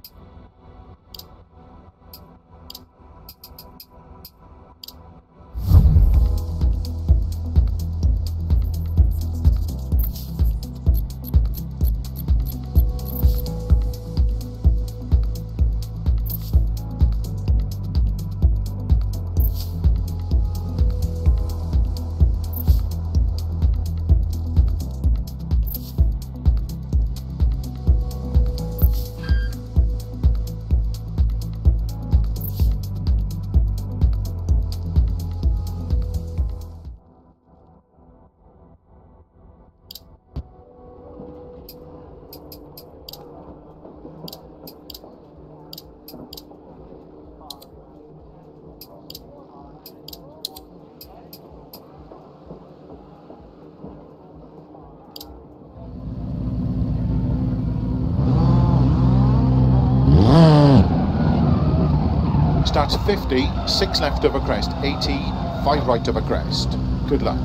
Starts 50, 6 left over crest, 80, 5 right over crest. Good luck.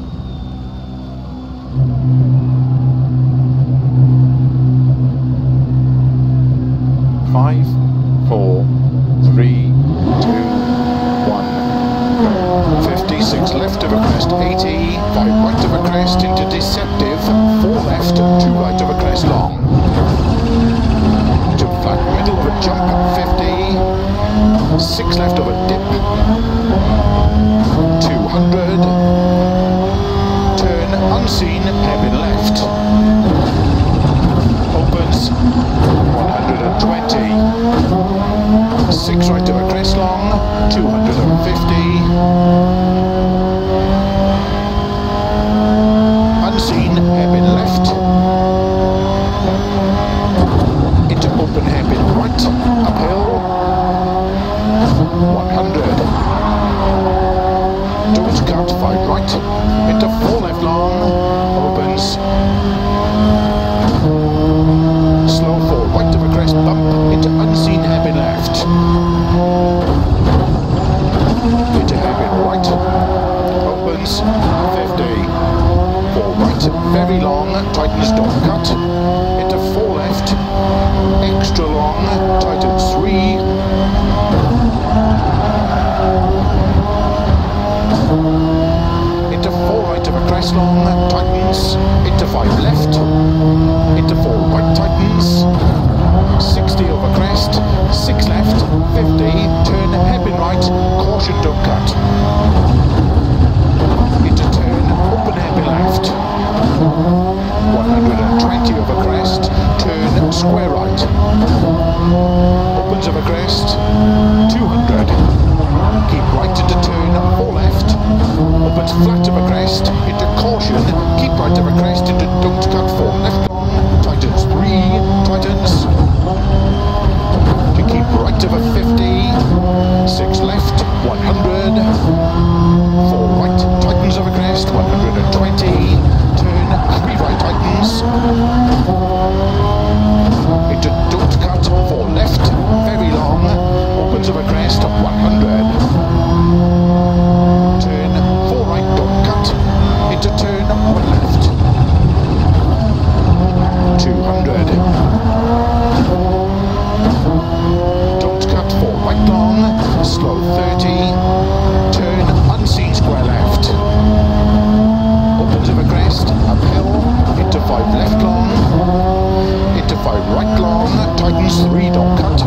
5, 4, 3, 2, 1, go. 56 left over crest, 80, 5 right over crest into deceptive, 4 left, 2 right over crest long. To flat middle of a jump, 50. 6 left of a dip, 200, turn unseen, hairpin left, opens, 120, 6 right of a crest long, 250, unseen, hairpin left, into open hairpin right, uphill, 100, don't cut, 5 right, into 4 left long, opens, slow 4 right of a crest bump, into unseen hairpin left, into hairpin right, opens, 50, 4 right, very long, tightens, don't cut, into 4 left, extra long, tightens 3, into 4 right of a crest long, tightens, into 5 left, into 4 right, tightens, 60 over crest, 6 left, 50, turn hairpin right, caution, don't cut, into turn, open hairpin left, 120 over crest, turn square right, opens over crest, 200, keep right into turn, 4 left, opens flat of a crest, into caution, keep right of a crest, into don't cut, 4 left long, tightens 3, tightens, to keep right of a 50, 6 left, 100, 4 right, tightens of a crest, 120, turn, 3 right, tightens, into don't cut, 4 left, very long, opens of a crest, 100, turn, 4 right, don't cut, into turn, 1 left, 200, don't cut, 4 right long, slow 30, turn, unseen square left, opens of a crest, uphill, into 5 left long, into 5 right long, tightens 3, don't cut,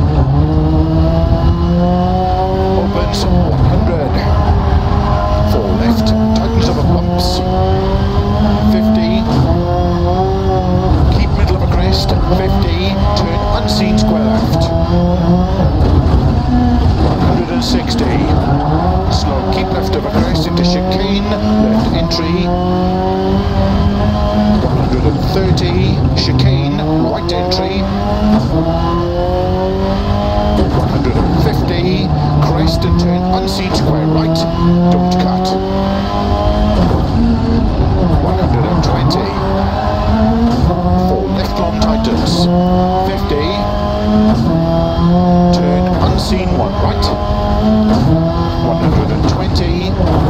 opens 100, 4 left, tightens over bumps, 50, keep middle of a crest, 50, turn unseen square left, 160, slow, keep left of a crest into chicane, left entry, 130, chicane, right entry, 150, crest and turn unseen square right, don't cut, 120, 4 left long tightens, 50, turn unseen 1 right, 120,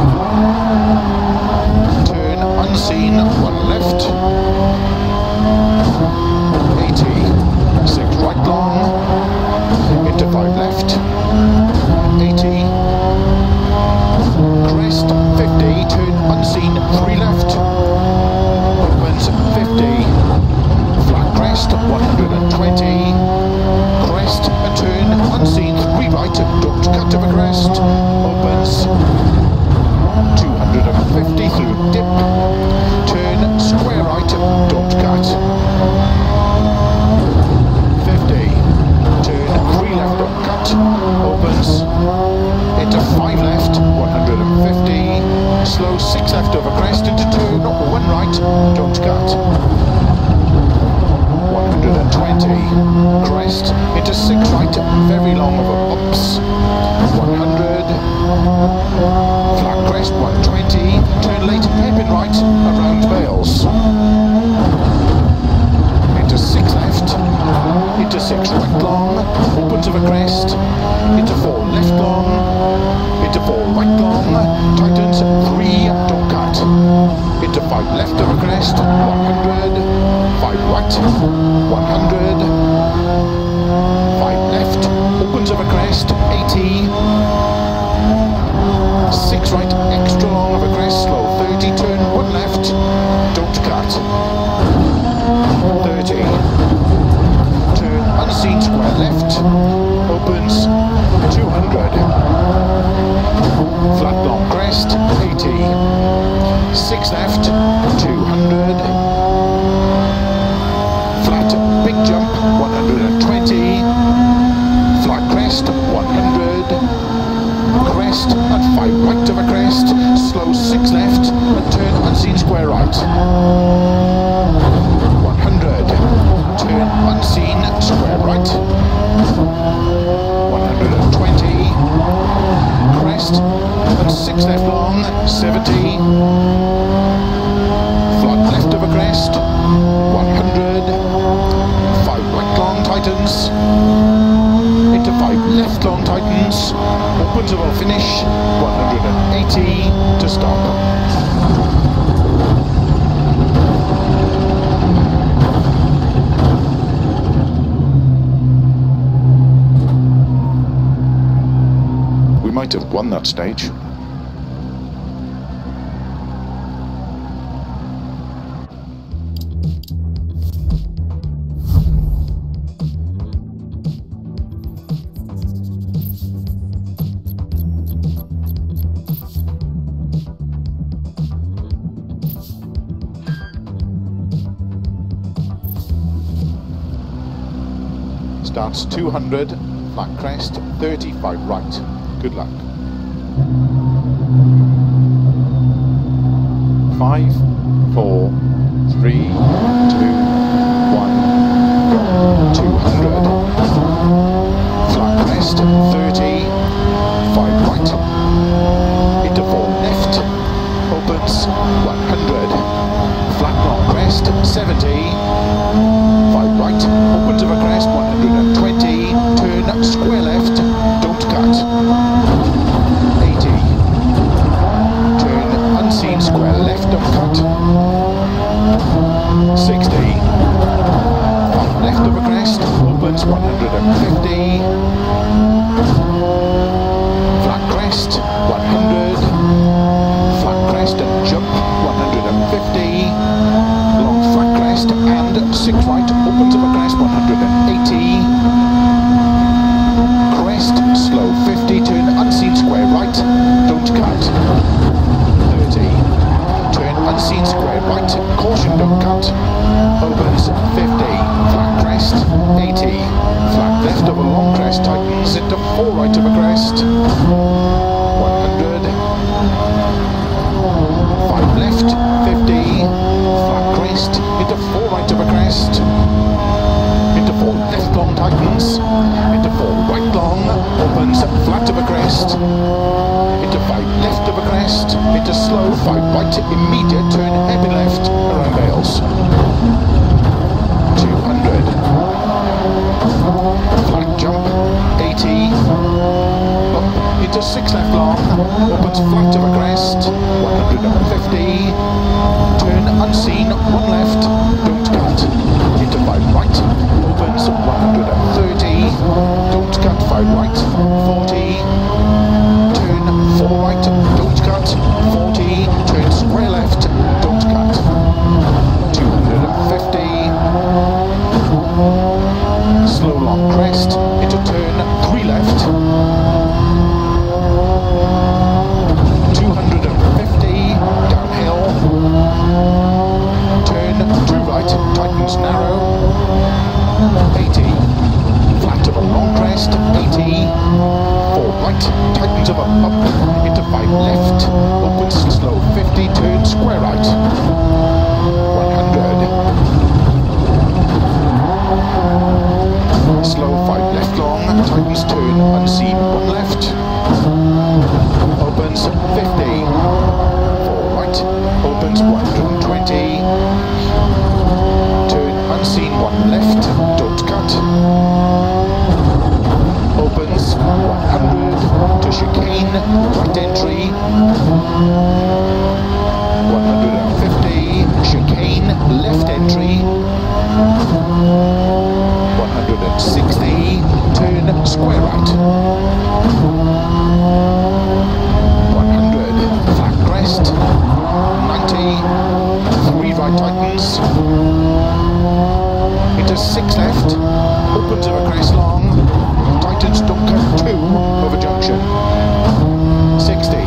turn unseen 1 left, 80, 6 right long, 30. Turn unseen square left, opens 200. Flat long crest, 80. 6 left, 200. Flat big jump, 120. Flat crest, 100. Crest and 5 right of a crest, slow 6 left and turn unseen square right. 100. Turn unseen square right. 120. Crest and 6 left long, 70. Flat left of a crest, 100. 5 right long tightens. Into 5 left long tightens. Opens a well finish, 180 to stop. We might have won that stage. Starts 200, flat crest, 35 right. Good luck. 5, 4, 3, 2, 1, go. 200. Flat crest, 30, 5 right. Into 4 left, opens 100. Flat long crest, 70. 5 right, opens of a crest, 120, turn square left, don't cut. 80. Turn unseen square left, don't cut. 60. 5 left of a crest, opens 150. Flat crest, 100. Flat crest and jump, 150. Long flat crest and 6 right, opens of a crest, 180. Crest, slow 50, turn unseen square right, don't cut. 30. Turn unseen square right, caution, don't cut. Opens 50. Flat crest, 80. Flat left of a long crest, tightens into 4 right of a crest. 100. 5 left, 50. Flat crest, into 4 right of a crest. Into 4 left long tightens. Into 4 right long, opens flat of a crest. Into 5 left of a crest. Into slow 5 right, immediate turn heavy left around Bales. 200. Flat jump, 80. Up into 6 left long, opens flat of a crest. 150. Turn unseen, 1 left, don't cut. Into 5 right, opens 130. Don't cut, 5 right, 40. Turn 4 right, don't cut. 40. Turn square left, don't cut. 250. Slow long crest, into turn 3 left. 250, downhill. Turn 2 right, tightens narrow. 80. Flat of a long crest, 80. 4 right, tightens of a up. Into 5 left, opens slow 50, turn square right. 100. Slow 5 left long, tightens turn unseen 1 left. Opens 50. 4 right, opens 120. Turn unseen 1 left, don't cut. Opens 100 to chicane, right entry. 150, chicane, left entry. 160, turn square right. 100, flat crest. 90, 3 right tightens. into 6 left, opens over crest long, tightens don't cut 2 over junction, 60,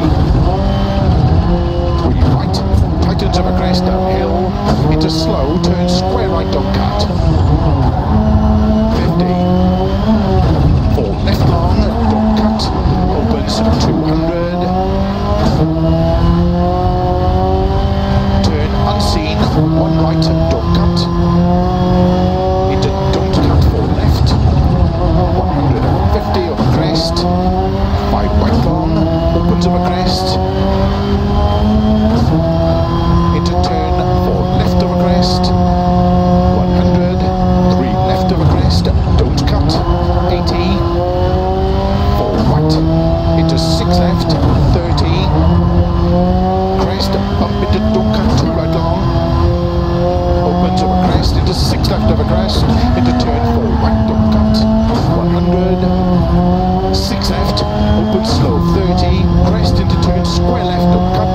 3 right, tightens over crest downhill, into slow, turns square right don't cut, 50, 4 left long, don't cut, opens 200, turn unseen, 1 right, don't cut, into don't cut 4 left, 150 over crest, 5 right long, opens over crest, into turn 4 left over crest, 100, 3 left over crest, don't cut, 80, 4 right, into 6 left, 30, crest, bump into don't cut 2 right long, opens over crest, into 6 left over crest, into turn 4 right, don't cut, 100, 6 left, open slow, 30, crest into turn square left, don't cut,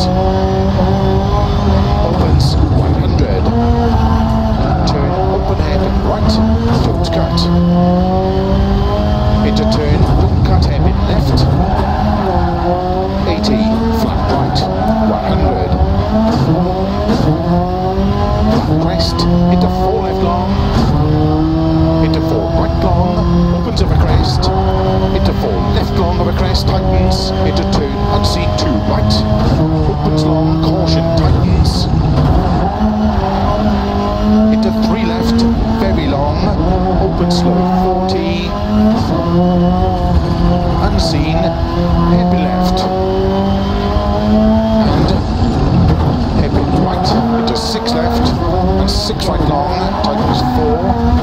opens 100, turn open hairpin right, don't cut, into turn, don't cut hairpin left, 80, flat right, 100, flat crest, into 4 left long, into 4 right long, opens over crest, into 4 left long over crest, tightens, into turn unseen 2 right, opens long, caution, tightens, into 3 left, very long, open slow, 40, unseen, happy left, and happy right, into 6 left, and 6 right long, tightens 4,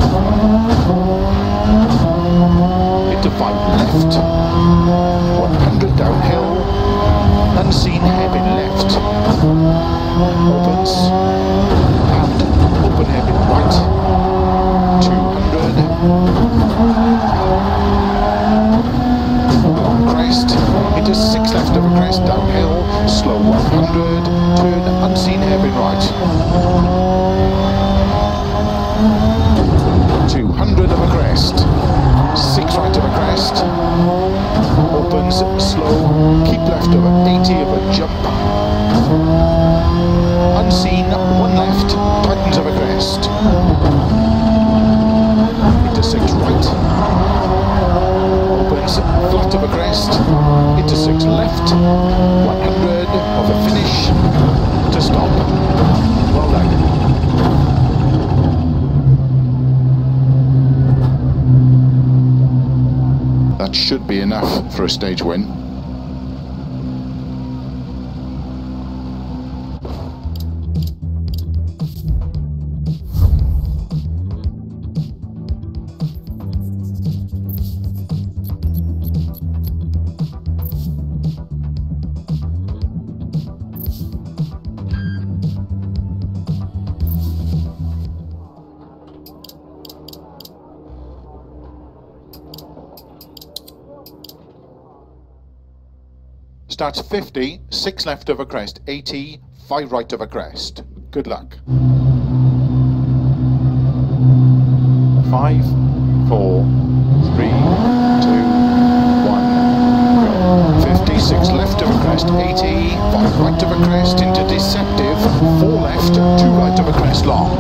into 5 left, 100 downhill, unseen hairpin left, opens, and open hairpin right, 200, long crest, into 6 left over crest, downhill, slow 100, turn unseen hairpin right, 200 over crest, 6 right over crest, opens slow, keep left over 80 over jump, unseen 1 left, tightens over crest, into 6 right, opens flat over crest, into 6 left, 100 over finish, to stop, well done. That should be enough for a stage win. Starts 50, 6 left over crest, 80, 5 right over crest. Good luck. 5, 4, 3, 2, 1, go. 56 left over crest, 80, 5 right over crest, into deceptive, 4 left, 2 right over crest long.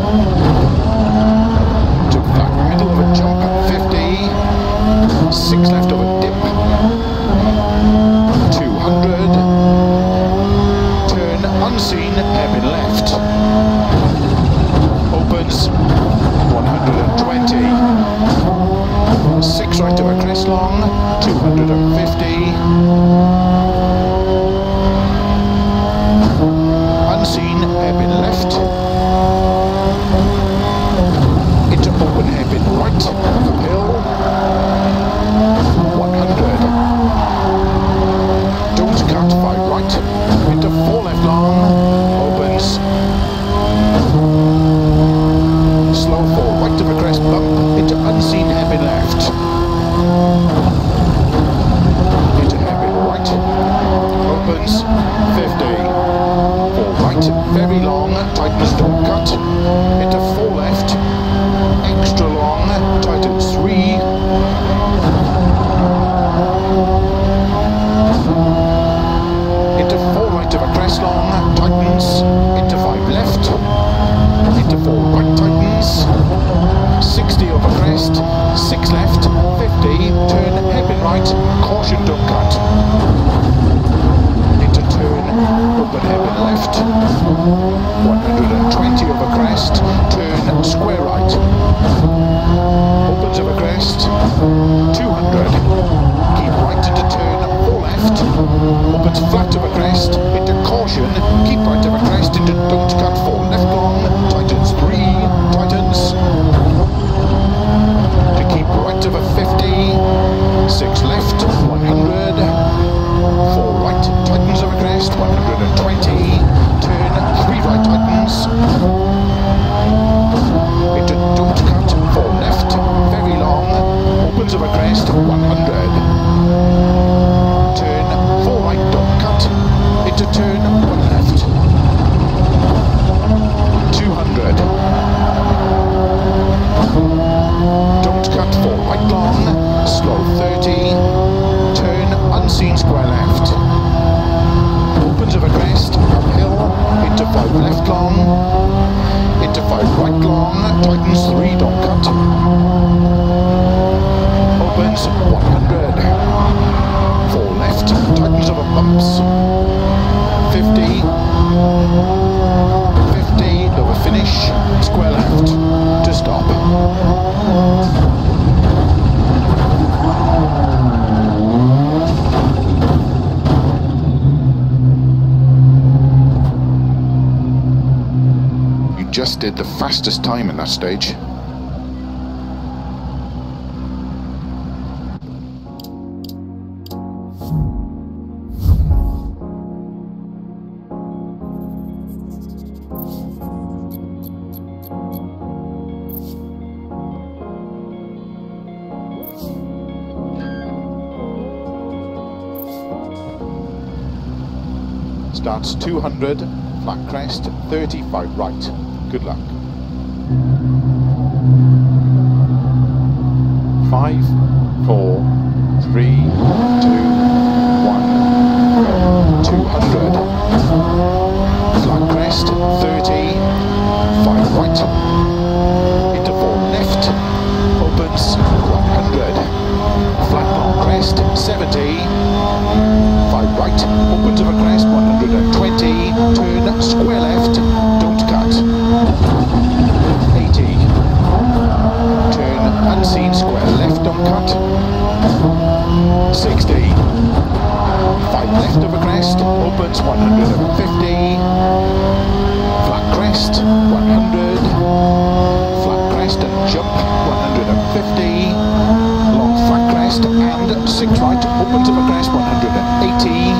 To back middle of a jump, 50, 6 left over dip, 200, turn unseen, hairpin left, opens 120, 6 right over crest long, 250, unseen, hairpin left, into open hairpin right, uphill, 100, don't cut 5 right, into 4 left long, opens, slow 4 right over crest bump, into unseen hairpin left, into hairpin right, opens, 50, 4 right, very long, tightens don't cut, into 4 left, extra long, right long, tightens 3, don't cut. Opens 100. 4 left, tightens over bumps. 50. 50, over finish, square left, to stop. Just did the fastest time in that stage. Starts 200, flat crest, 35 right. Good luck. 5, 4, 3, 2, 1, 200. Flat crest, 30, 5 right. Into 4 left, opens 100. Flat long crest, 70, 5 right, opens over crest, 120, turn square left, don't cut. 80, turn unseen square left, don't cut. 60, 5 left over crest, opens 150, flat crest, 100, flat crest and jump, 150, long flat crest and 6 right, opens over crest, 180,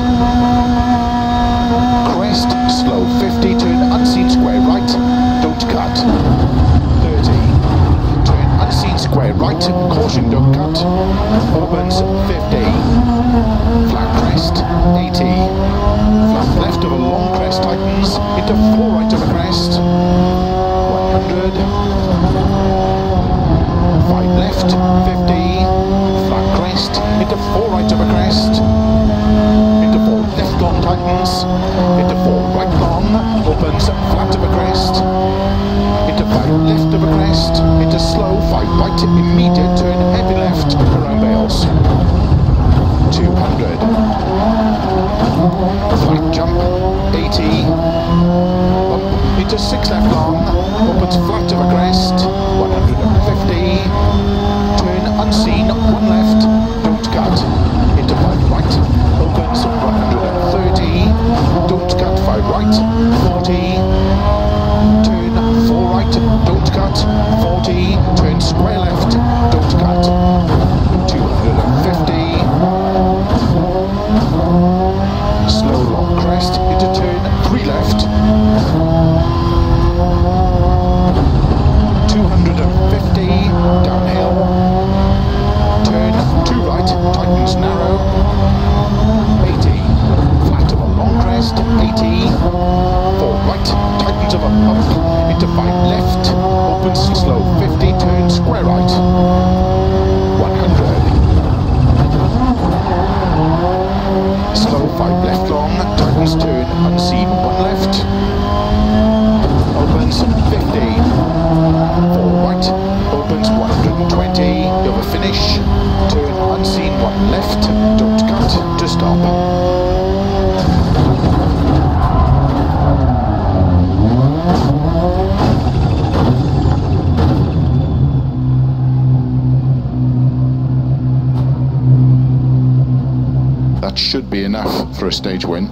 crest, slow 50, turn unseen square right, don't cut. 30, turn unseen square right, caution don't cut, opens 50, flat crest, 80, flat left of a long crest tightens, into 4 right of a crest, 100, 5 left, 50, flat crest, into 4 right of a crest, into 4 left long tightens, into 4 right long, opens flat of a crest, into 5 left of a crest, into slow 5 right, immediate turn heavy left, around bales. 200. Flat jump, 80, bump into 6 left long, opens flat of a crest, 150, turn unseen, 1 left, don't cut, into 5 right, opens 130, don't cut, 5 right, 40, turn 4 right, don't cut, 40, turn square left, don't cut, 250, slow long crest, into turn 3 left, 250, downhill, turn 2 right, tightens narrow, 80, flat of a long crest, 80, 4 right, tightens of a bump, into 5 left, opens slow 50, turn square right, 100, slow 5 left long, tightens turn unseen 1 left, opens 50, 4 right, opens 120, over finish, turn unseen 1 left, don't cut, to stop. That should be enough for a stage win.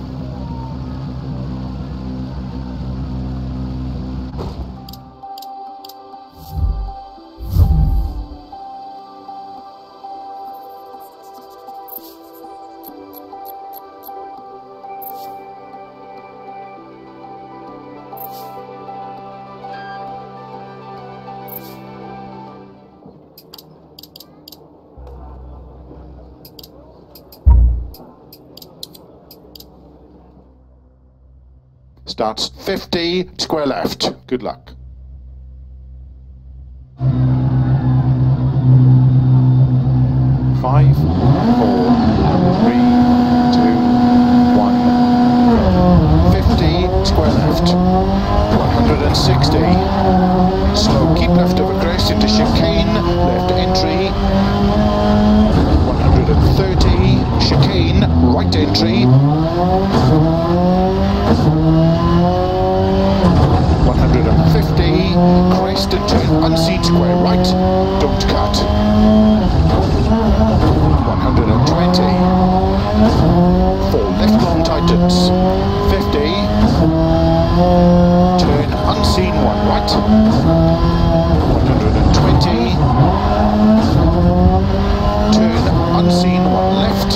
Starts 50, square left. Good luck. Five, 4, 3, 2, 1. 50, square left. 160. crest and turn unseen square right, don't cut. 120. 4 left long tightens. 50. Turn unseen 1 right. 120. Turn unseen 1 left.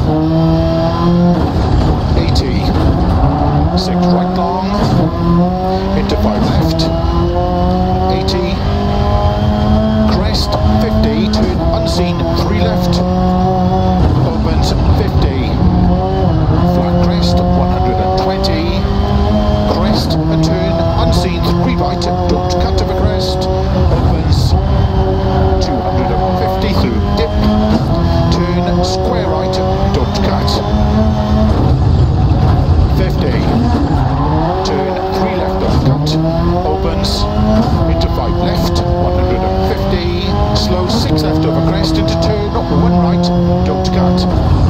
80. 6 right long. Into 5 left. 80. Crest 50. Turn unseen 3 left. Opens 50. Flat crest 120. Crest and turn unseen 3 right. Don't cut to the crest. Opens 250 through dip. Turn square right. Don't cut. 50. Turn 3 left. Don't cut. Opens into 5 left. 150. Slow 6 left over crest into turn 1 right. Don't cut.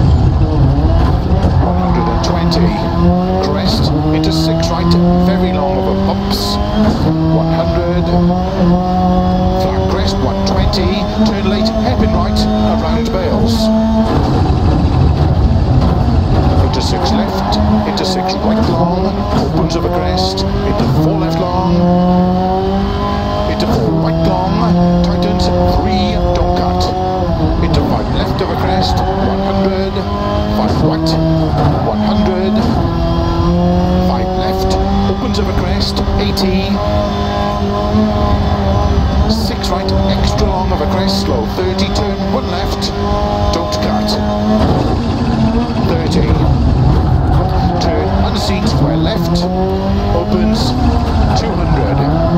120. Crest into 6 right. Very long over bumps. 100. Flat crest 120. Turn late hairpin right around bales. Into 6 left. Into 6 right long. Opens over crest. Into 4 left long. Into 4 right long. Tightens 3. Don't cut. Into 5 left over crest. 100. 5 right. 100. 5 left. Opens over crest. 80. 6 right. Extra long over crest. Slow 30. Turn 1 left. Don't cut. 30. Turn unseen square left. Opens 200.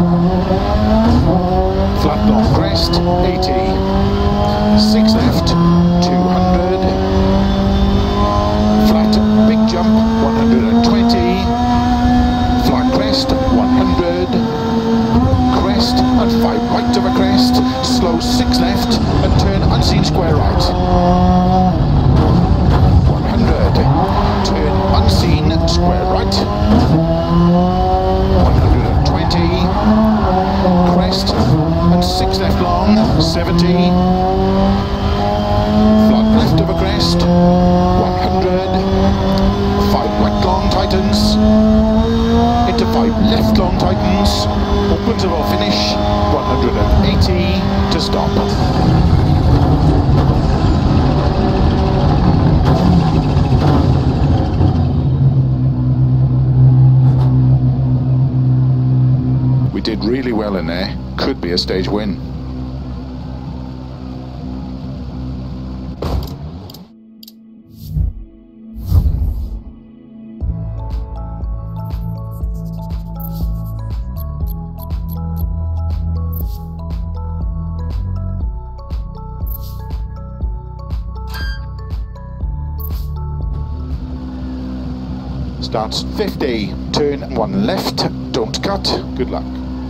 Flat long crest 80. 6 left 200. Flat big jump 120. Flat crest 100. Crest and 5 right of a crest. Slow 6 left and turn unseen square right. 100. Turn unseen square right. 120. Crest and 6 left long. 70. Flat left of a crest. 100. 5 right long tightens. Into 5 left long tightens. Opens about finish. 180 to stop. We did really well in there. Could be a stage win. Starts 50, turn 1 left, don't cut, good luck.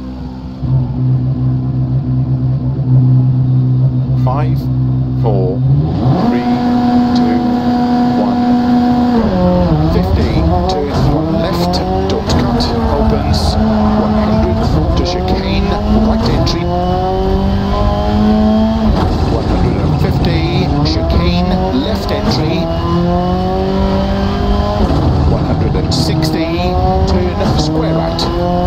5, 4, 3, 2, 1, go. 50, turn 1 left, don't cut, opens 100 to chicane, right entry. 150, chicane, left entry. 160, turn square right.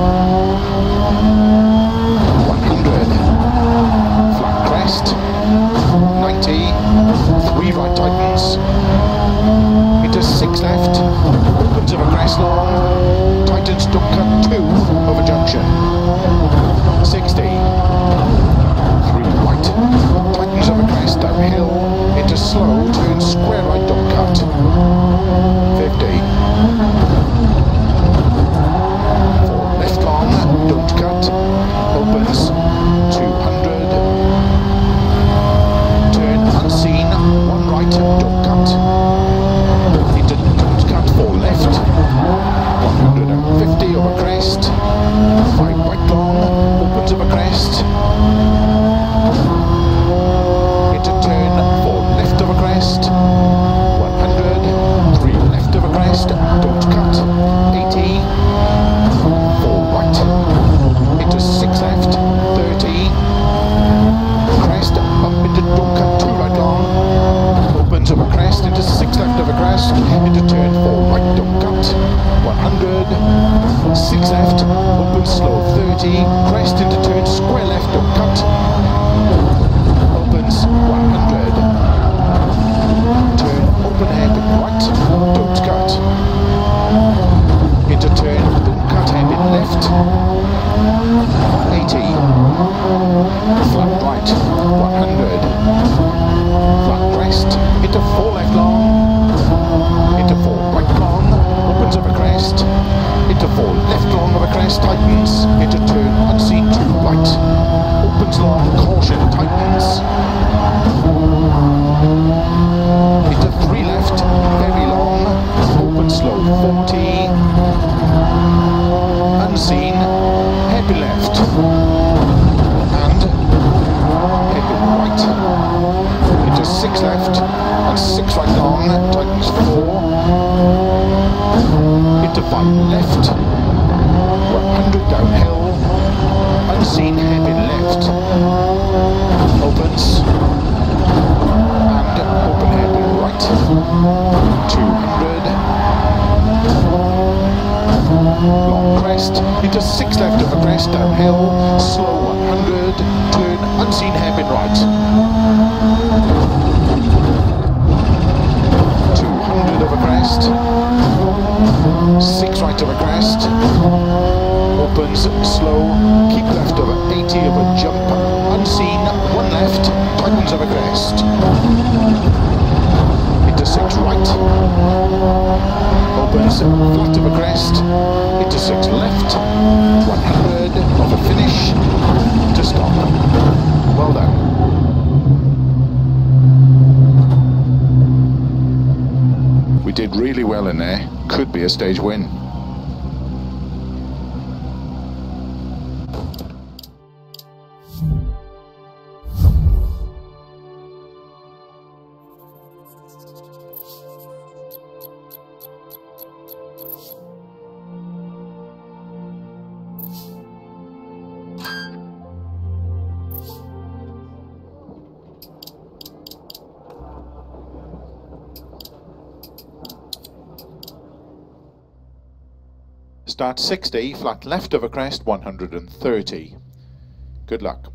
100, flat crest. 90, 3 right tightens. Into 6 left, opens over crest long. Tightens, don't cut 2 over junction. 60, right, 100. Flat crest, into 4 left long, into 4 right long, opens of a crest, into 4 left long of a crest, tightens, into turn unseen 2 right, opens long, caution, tightens, into 3 left, very long, open slow, 40, unseen, happy left, and happy right, into 6 left, and 6 right long, tightens 4, into 5 left, 100 downhill, unseen, happy left, opens, and open happy right, 200, long crest, into 6 left of a crest, downhill, slow 100, turn, unseen hairpin right, 200 of a crest, 6 right of a crest, opens, slow, keep left of 80 of a jump, unseen, 1 left, tightens of a crest, into 6 right, opens, flat of a crest, into 6 left, 100 of a finish, to stop. Well done. We did really well in there, could be a stage win. Start 60, flat left of a crest, 130. Good luck.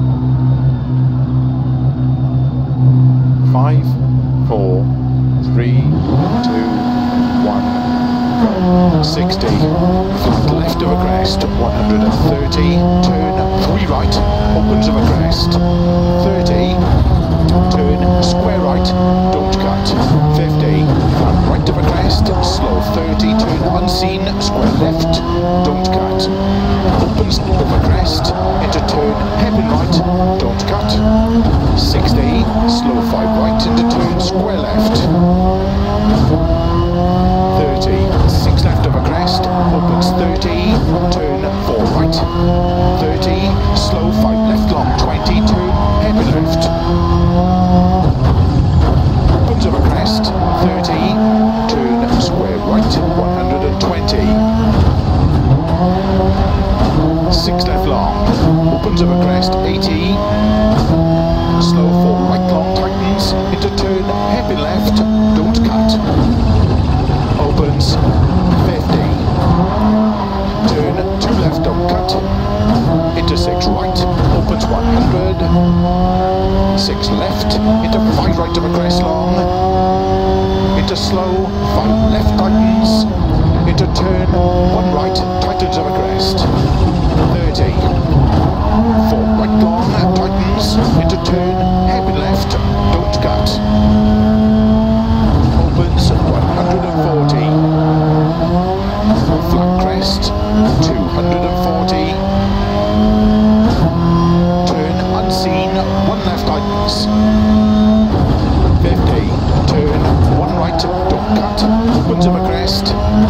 5, 4, 3, 2, 1, go. 60, flat left of a crest, 130, turn 3 right, opens of a crest, 30, turn square right, don't cut, 50, flat right of a crest, slow 30, turn unseen, square left, don't cut, opens of a crest, into turn hairpin right, don't cut, 60, slow 5 right, into turn square left, 30, 6 left of a crest, opens 30, turn 4 right, 30, slow 5 left long, 20, turn hairpin left, opens of a crest, 30, turn square right, 120, 6 left long, opens of a crest, 80, slow 4 right long, tightens, into turn hairpin left, don't cut, opens 50, turn 2 left, don't cut, into 6 right, opens 100, 6 left, into 5 right of a crest long, into slow, 5 left tightens, into turn 1 right, tightens of a crest, 30, 4 right long, tightens, into turn hairpin left, don't cut, opens 140, flat crest, 240, turn unseen, 1 left tightens, 50, turn 1 right, don't cut, opens of a crest,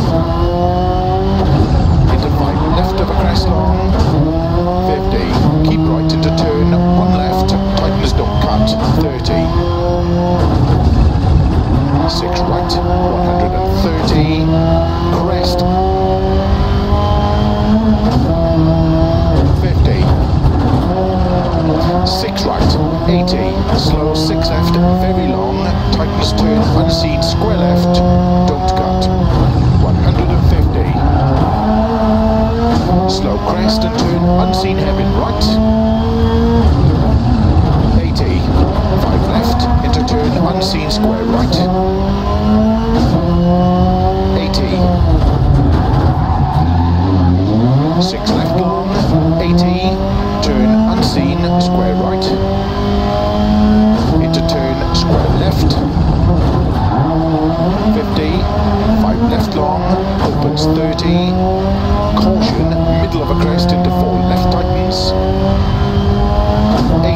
into 5 left of a crest long, 50, keep right into turn 1 left, tightens, don't cut, 30, 6 right, 130, crest, 50, 6 right, 80, slow 6 left, very long, tightens turn unseen, square left, don't cut, 150, slow crest and turn unseen hairpin right, 80, 5 left, into turn unseen, square right, 80, 6 left long, 80, turn unseen, square right,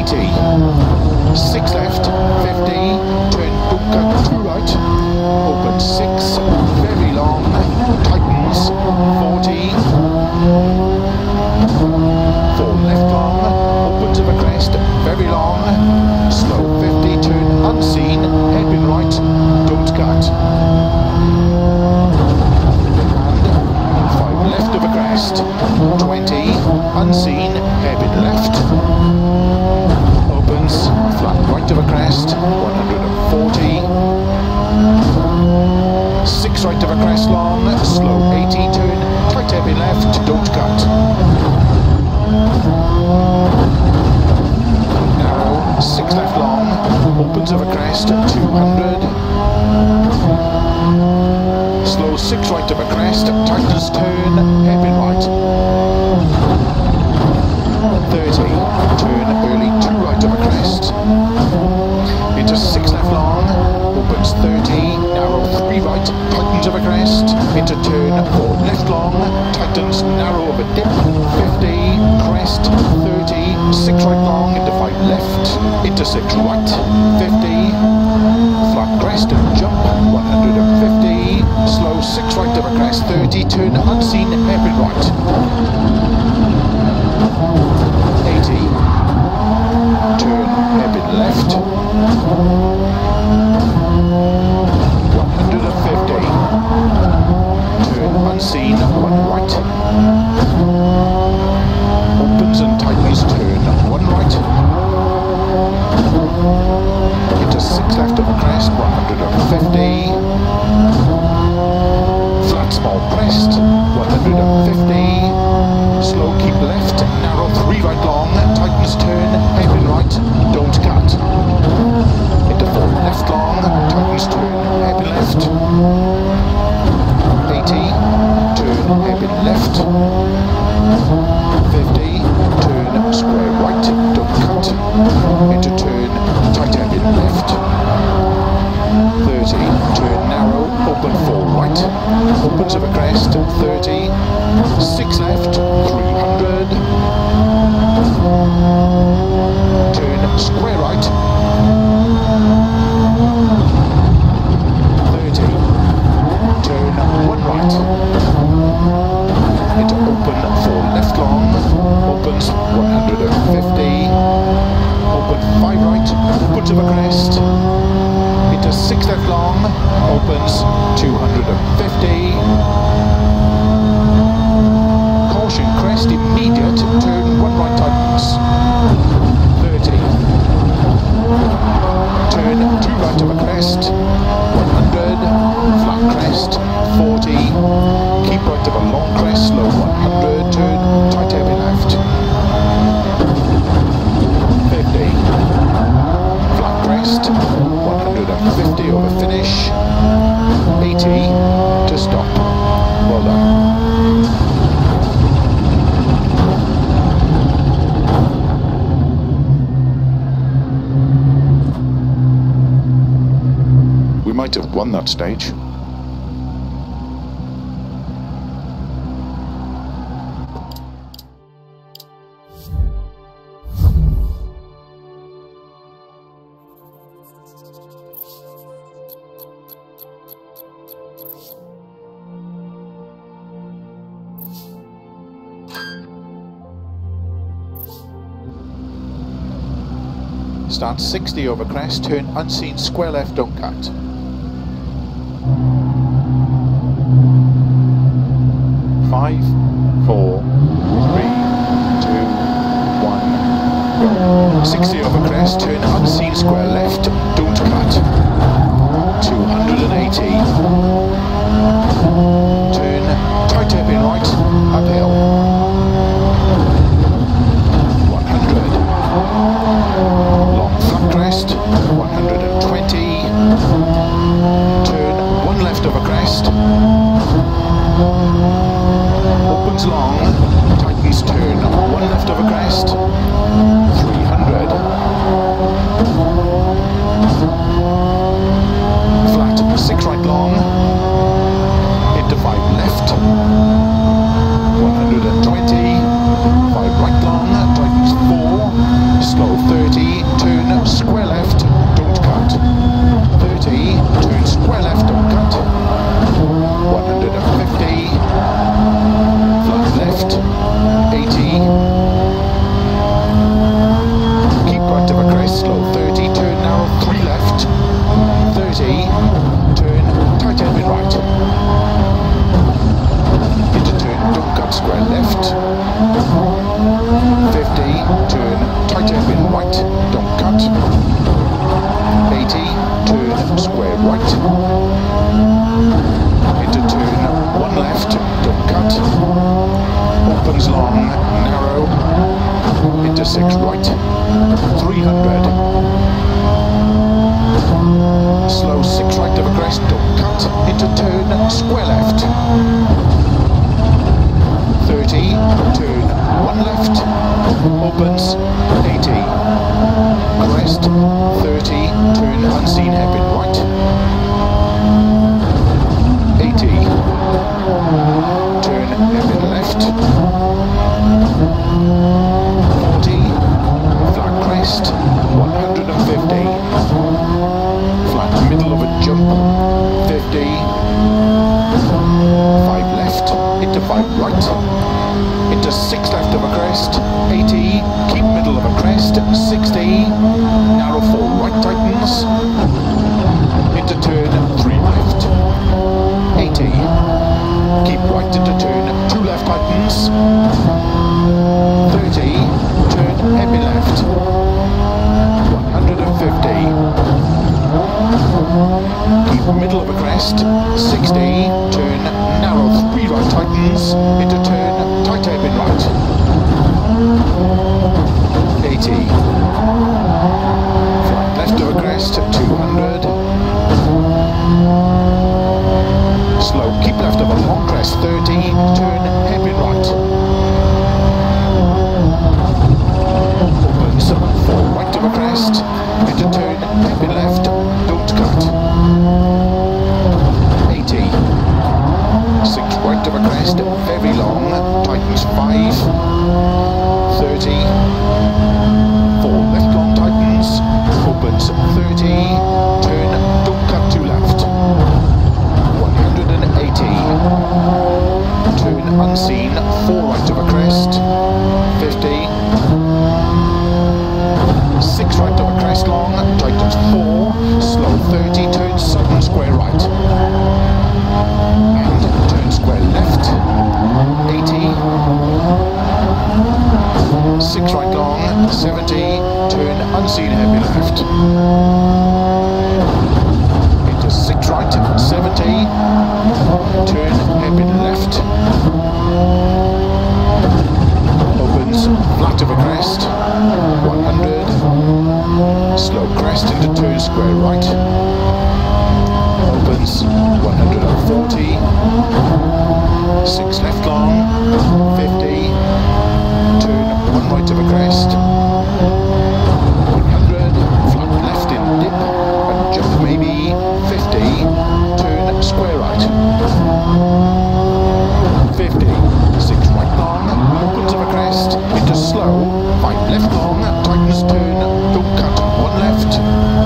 80. 6 left, 50, turn, don't cut, 2 right, open 6, very long, tightens, 40, 4 left long, opens of a crest, very long, slow 50, turn unseen, hairpin right, don't cut. And 5 left of a crest, 20, unseen, hairpin left, opens, flat right of a crest, 140, 6 right of a crest long, slow 80, turn, tight hairpin left, don't cut. Narrow, 6 left long, opens of a crest, 200, slow 6 right of a crest, tightens turn, hairpin right, 30, turn early 2 right of a crest, into 6 left long, opens 30, narrow 3 right, tightens of a crest, into turn 4 left long, tightens narrow of a dip, 50, crest, 30, 6 right long, into 5 left, into 6 right, 50, flat crest and jump, 150, slow 6 right of a crest, 30, turn unseen, hairpin right, 80, turn hairpin left, 150, turn unseen, 1 right, opens and tightens, turn 1 right, into 6 left of a crest, 150, flat small crest, 150, slow keep left, narrow 3 right long, tightens turn, hairpin right, don't cut, into 4 left long, tightens turn, hairpin left, 80, turn hairpin left, 50, turn square right, don't cut, into turn, tight hairpin left, 30, turn narrow, open 4 right, opens of a crest, 30, 6 left, 300, turn square right, 30, turn 1 right, into open 4 left long, opens 150, open 5 right, opens of a crest, into 6 left long, opens 250, caution crest immediate, turn 1 right tightens, 30, turn 2 right of a crest, 100, flat crest, 40, keep right of a long crest, slow 100, turn, tight hairpin left, 50, flat crest, 150 over finish, 80 to stop. Well done. We might have won that stage. Start 60 over crest, turn unseen, square left, don't cut. Five, 4, 3, 2, 1, go. 60 over crest, turn unseen, square left, don't cut. 280. Turn tight hairpin right, uphill. 100. Long flat crest, 120. Turn 1 left over crest. Opens long, tightens turn, 1 left over crest, 300. Flat, 6 right long, 6 right, 300. Slow 6 right of a crest, don't cut, into turn, square left. 30, turn 1 left, opens, 80. Crest, 30, turn unseen hairpin right. 80. Turn hairpin left. 40. Flat crest, 150. Flat middle of a jump, 50. 5 left, into 5 right. Into 6 left of a crest, 80, keep middle of a crest, 60, narrow 4 right tightens, into turn 3 left, 80, keep right into turn 2 left tightens, 30, turn heavy left, 150, keep middle of a crest, 60, turn narrow 3 right tightens, into turn tight hairpin right, 80, flat left of a crest, 200, slow keep left of a long crest, 30, turn hairpin right, opens 4 right of a crest, into turn hairpin left, don't cut, 80, 6 right of a crest, very long, tightens 5, 30, 4 left long tightens, opens 30, turn, don't cut 2 left, 180, turn unseen, 4 right of a crest, 50, 6 right of a crest long, tightens 4, slow 30, turn sudden square right, and turn square left, 80, 6 right long, 70, turn unseen heavy left, into 6 right, 70, turn hairpin left, opens flat of a crest, 100, slow crest into turn square right, opens 140, 6 left long, 50, turn 1 right of a crest, 100, flat left in dip, and jump maybe, 50, turn square right, 50, 6 right long, opens of a crest, into slow, 5 left long, tightens turn, don't cut, 1 left,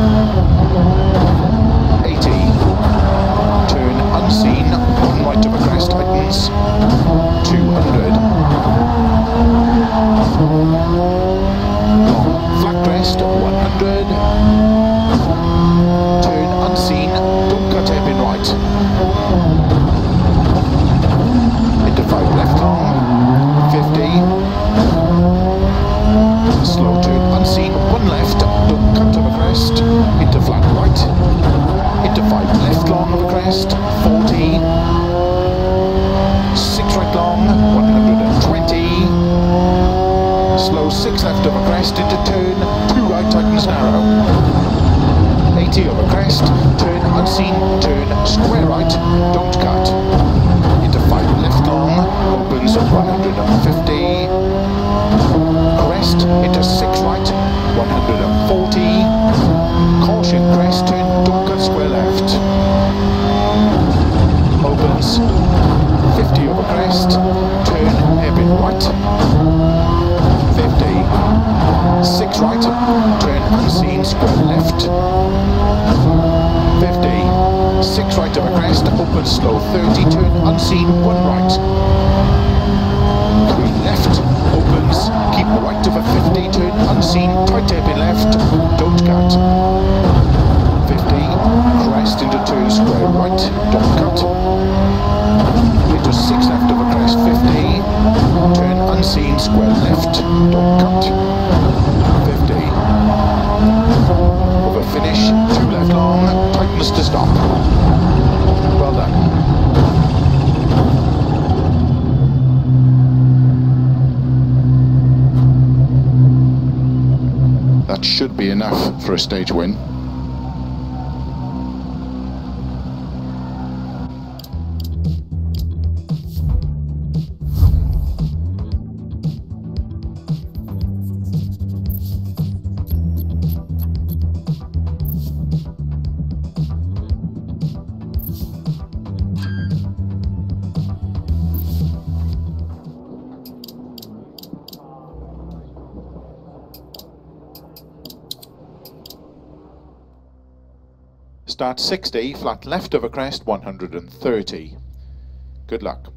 80, turn unseen, 1 right of a crest, tightens, 200, long, flat crest, 100, turn unseen, don't cut hairpin right, into 5 left long, 50, slow turn unseen, 1 left, don't cut of a crest, into flat right, into 5 left long of a crest, 40, 6 right long, 120, slow 6 left of a crest, into turn 2 right tightens narrow, 80 of a crest, turn unseen, turn square right, don't cut, into 5 left long, opens 150, crest, into 6 right, 140, caution crest, turn, don't cut square left, opens 50 over crest, turn hairpin right, 50, 6 right, turn unseen, square left, 50, 6 right over crest, open slow 30, turn unseen, 1 right, 3 left, opens, keep right of a 50, turn unseen, tight hairpin left, don't cut, 50, crest into turn square right, don't cut, into 6 left of a crest, 50, turn unseen, square left, don't cut, 50, over finish, 2 left long, tightens to stop, well done. That should be enough for a stage win. Start 60, flat left over crest, 130. Good luck.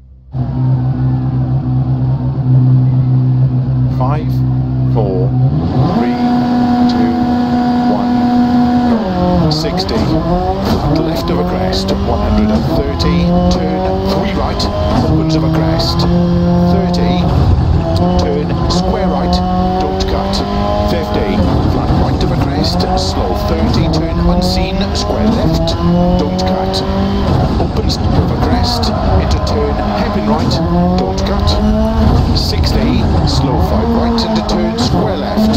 5, 4, 3, 2, 1, go. 60, flat left over crest, 130, turn 3 right, opens over crest, 30, turn square right, don't cut, 50, flat right over crest, slow 30, turn unseen, square left, don't cut, opens over crest, into turn, hairpin right, don't cut, 60, slow 5 right into turn, square left,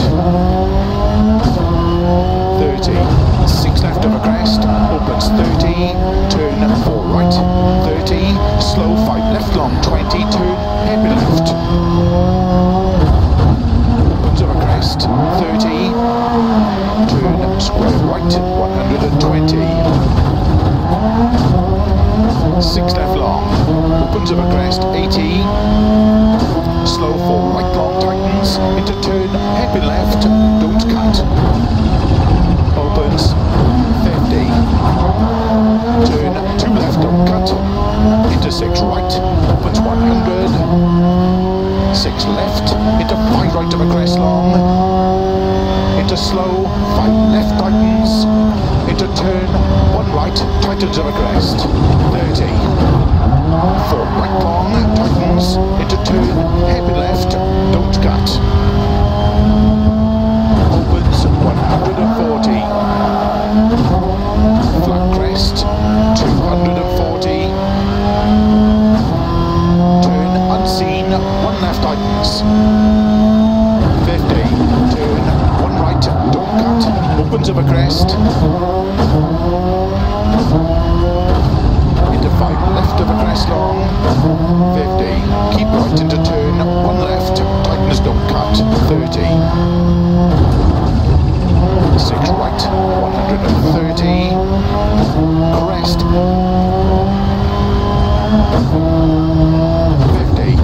30, 6 left over crest, opens 30, turn 4 right, 30, slow 5 left long, 20, turn, hairpin left, opens over crest, 30, turn square right, 120, 6 left long, opens over crest, 80, slow 4 right long, tightens, into turn, hairpin left, don't cut, opens, 50, turn 2 left, don't cut, into 6 right, opens 100, 6 left, into 5 right over crest long, into slow, 5 left tightens, into turn, 1 right, tightens over crest, 30, 4 right long, tightens, into turn, hairpin left, don't cut, opens 140, flat crest, 240, turn unseen, 1 left tightens, 50, turn 1 right, don't cut, opens over crest, into 5 left over crest long, 50, keep right into turn, 1 left, tightens, don't cut, 30, 6 right, 130, crest, 50,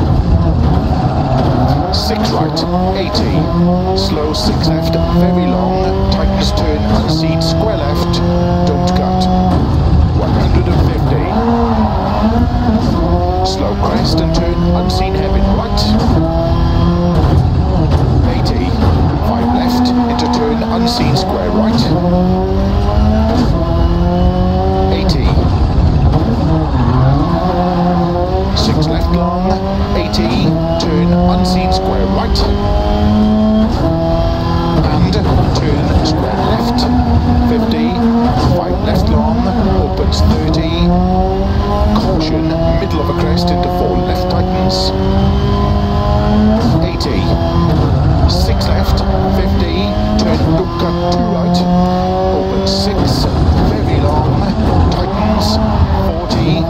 6 right, 80, slow 6 left, very long, tightens turn, unseen, square left, don't cut, 150, slow crest and turn, unseen, hairpin right, 80, 5 left, into turn, unseen, square right, 80, 6 left long, 80, turn unseen, square right, and turn square left, 50, 5 left long, opens 30, caution, middle of a crest into 4 left tightens, 80, 6 left, 50, turn don't cut 2 right, opens 6, very long, tightens, 40,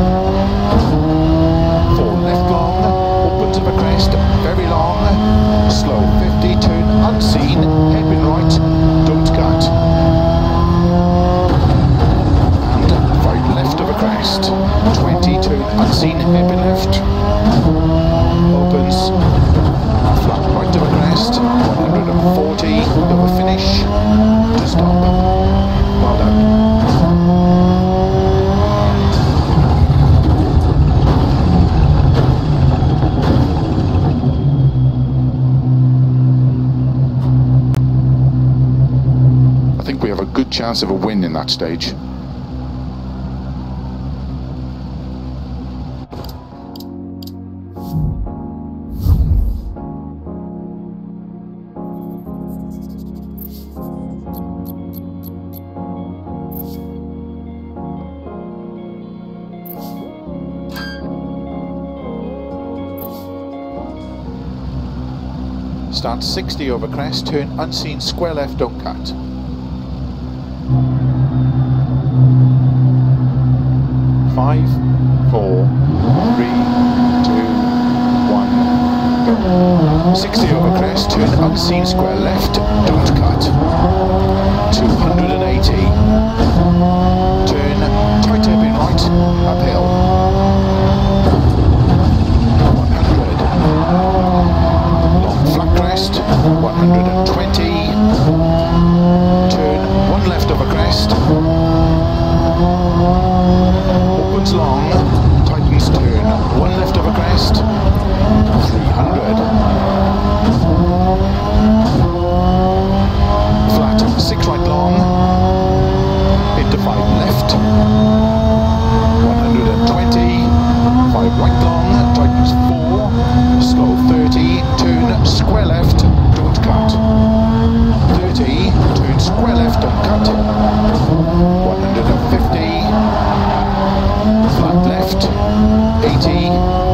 4 left long, opens of a crest, very long, slow 50, turn unseen, hairpin right, don't cut, and 5 left of a crest, 20, turn unseen, hairpin left, opens, flat right of a crest, 140, over finish, to stop, well done. I think we have a good chance of a win in that stage. Start 60 over crest, turn unseen, square left, don't cut. Five, 4, 3, 2, 1, go. 60 over crest, turn unseen, square left, don't cut. 280. Turn tight hairpin right, uphill. 100. Long flat crest, 120. Turn one left over crest. Opens long, tightens, turn one left over crest. 300. Flat, 6 right long. Into 5 left. 120. 5 right long, tightens 4. Slow 30. Turn square left, don't cut. 30. Turn square left, don't cut. 150. Flat left. 80.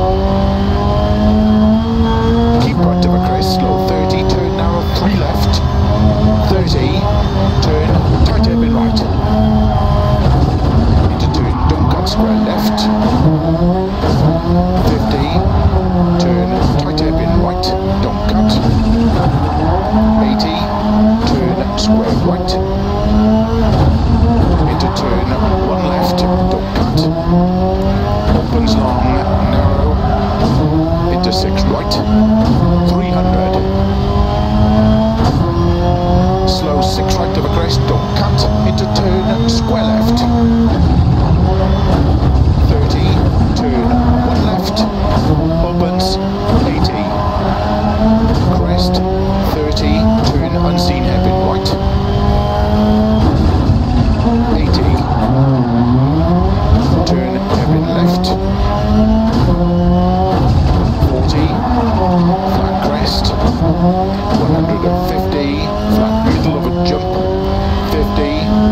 Keep right over crest, slow 30. Turn narrow 3 left. 30. Turn tight hairpin right. Into turn, don't cut, square left. 50. Turn tight hairpin right, don't cut. 80. Turn square right. Into turn one left, don't cut. Opens long, narrow. Into 6 right. 300. Slow 6 right over crest, don't cut. Into turn square left. 30. Turn one left. Opens 80. Crest 30. Turn unseen hairpin right. 80. Turn hairpin left. 40. Flat crest. 150. Flat middle of a jump. 50.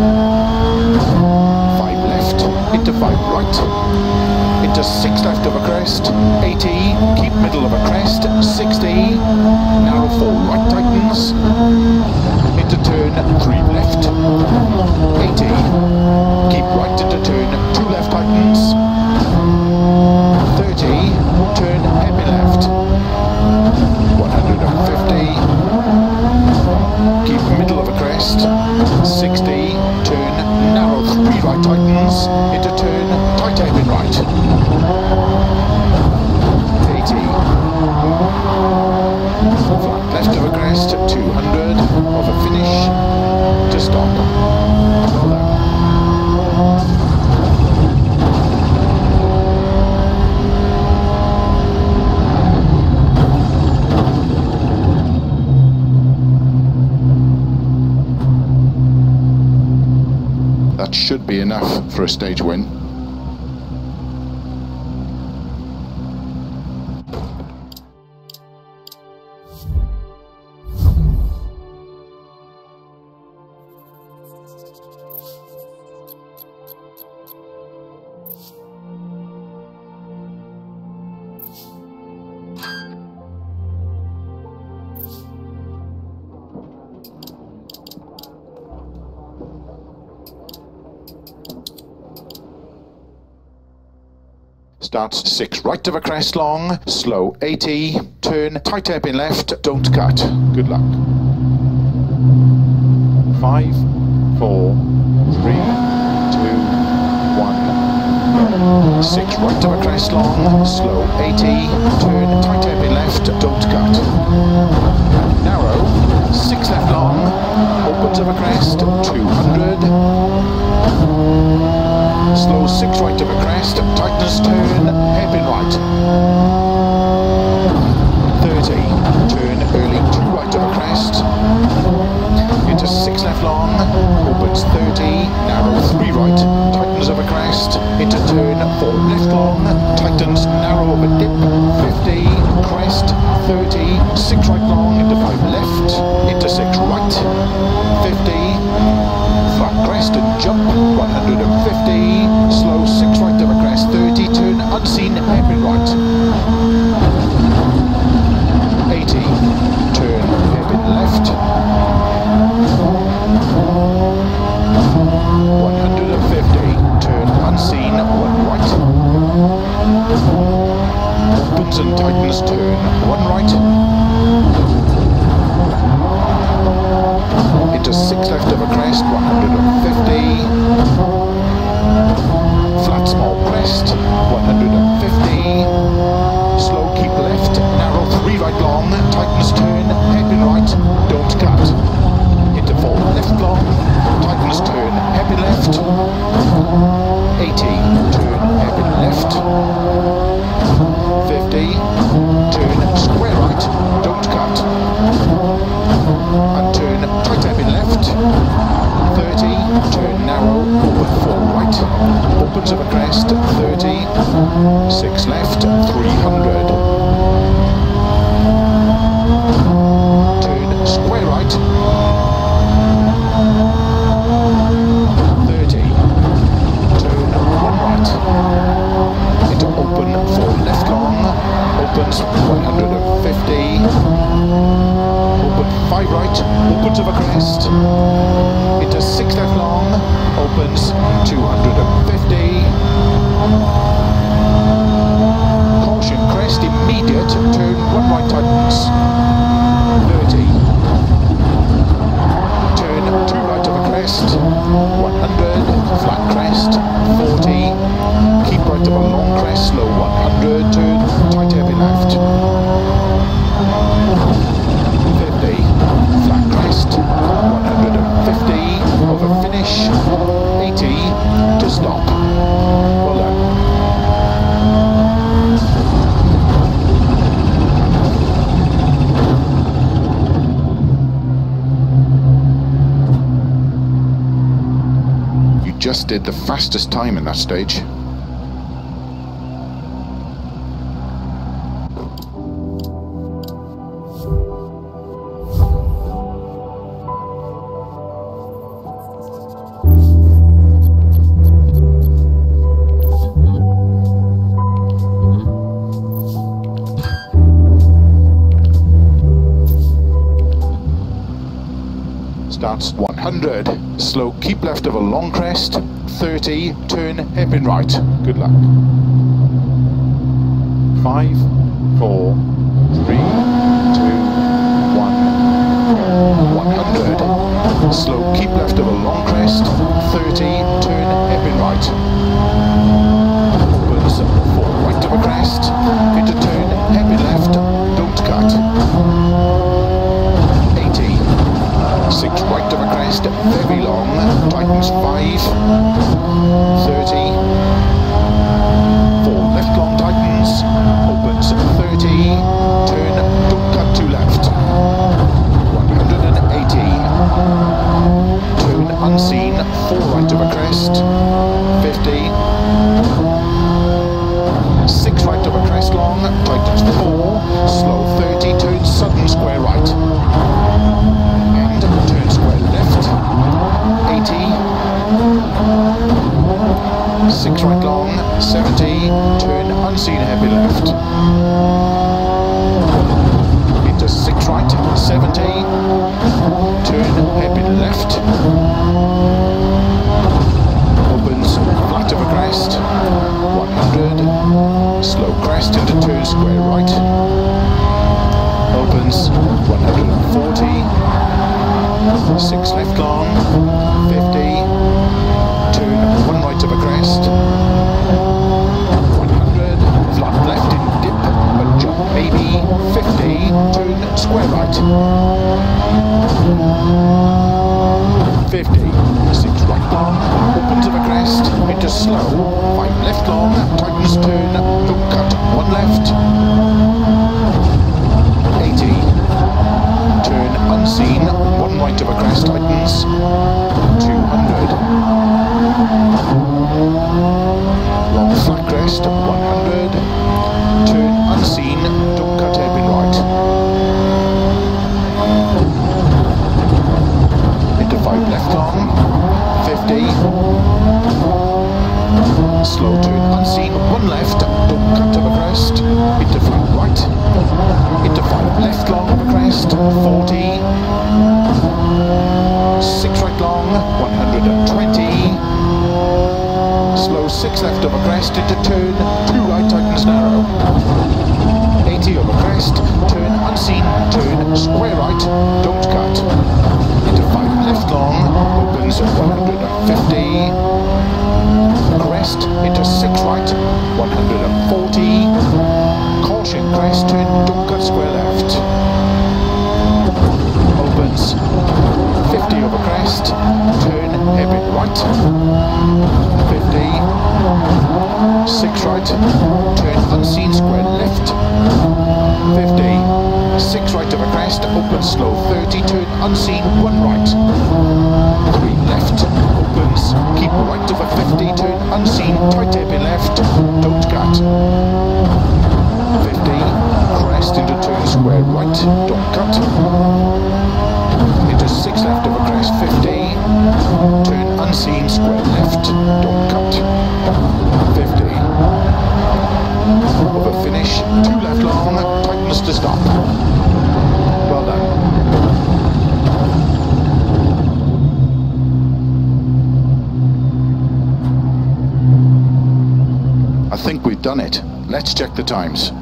5 left. Into 5 right. Into 6 left of a crest. 80. Keep middle of a crest. 60. Narrow 4 right tightens. Into turn 3 left. 80. Keep right into turn 2 left tightens. 30. Turn hairpin left. 150. Keep middle of a crest. 60. Turn narrow 3 right tightens. Into turn tight hairpin right. 80. Flat left of a crest. 200. Of a finish. To stop. Well done. That should be enough for a stage win. Starts 6 right of a crest long, slow 80, turn tight hairpin left, don't cut. Good luck. 5, 4, 3, 2, 1. 6 right of a crest long, slow 80, turn tight hairpin left, don't cut. Narrow, 6 left long, opens of a crest, 200. Slow 6 right of a crest, tightens turn, hairpin right. 30, turn early 2 right of a crest. Into 6 left long, opens 30, narrow 3 right, tightens of a crest. Into turn 4 left long, tightens narrow of a dip, 50, crest, 30, 6 right long, into 5 left, into 6 right, 50, flat crest and jump, 150, slow 6 right of a crest, 30, turn unseen, hairpin right, 80, turn tightens, turn 1 right. Into 6 left of a crest, 150. Flat small crest, 150. Slow keep left, narrow 3 right long, tightens turn, hairpin right, don't cut. Into 4 left long, tightens turn, hairpin left. 80, turn hairpin left. 50, turn square right, don't cut. And turn tight hairpin left. 30, turn narrow, open 4 right, opens of a crest, 30, 6 left, 300. Turn square right, 30, turn 1 right, into open 4 left long, opens 150, open 5 right, opens of a crest, into 6 left long, opens 250. Caution crest immediate, turn 1 right tightens, 30. Turn 2 right of a crest, 100, flat crest, 40. Keep right of a long crest, slow 100, turn tight heavy left. 50, flat crest, 150, over finish, 80, to stop. Well done. You just did the fastest time in that stage. Starts 100, slow keep left of a long crest, 30, turn hairpin right, good luck. 5, 4, 3, 2, 1, 100, slow keep left of a long crest, 30, turn hairpin right. Opens 4 right of a crest, into turn hairpin left, don't cut. 6 right of a crest, very long, tightens 5, 30, 4 left long tightens, opens 30, turn, don't cut to left, 180, turn unseen, 4 right of a crest, 50, 6 right of a crest long, tightens 4, slow 30, turn sudden square right. Turn square left, 80, 6 right long, 70, turn unseen heavy left, into 6 right, 70, turn heavy left, opens flat of a crest, 100, slow crest into turn square right, opens 140, 6 left long, 50, turn 1 right of a crest, 100, flat left in dip, but jump maybe, 50, turn square right, 50, 6 right long, opens of a crest, into slow, 5 left long, tightens turn, don't cut, 1 left, 80, turn unseen, 1 right of a crest tightens, 200, long flat crest, 100, turn unseen, don't cut hairpin right, into 5 left long, 50, slow turn unseen, 1 left, don't cut of a crest, into 5 right, into 5 left long of a crest, 40, 6 right long, 120, slow 6 left of a crest, into turn, 2 right tightens narrow, 80, right, 50, 6 right, turn unseen square left, 50, 6 right of a crest, open slow, 30, turn unseen 1 right, 3 left, opens, keep right of a 50, turn unseen, tight hairpin left, don't cut, 50, crest into turn square right, don't cut, into 6 left of a crest, 50, turn unseen square left, don't cut, 50, over finish, 2 left long, tightness to stop. Well done. I think we've done it. Let's check the times.